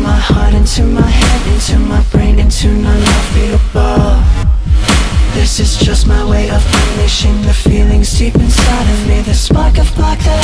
my heart, into my head, into my brain, into non-undefeatable. This is just my way of unleashing the feelings deep inside of me. The spark of black that